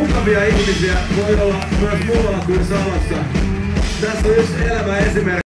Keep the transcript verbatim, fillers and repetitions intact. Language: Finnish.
mukavia ihmisiä voi olla myös muualla kuin Salossa. Tässä on yksi elämä esimerkki.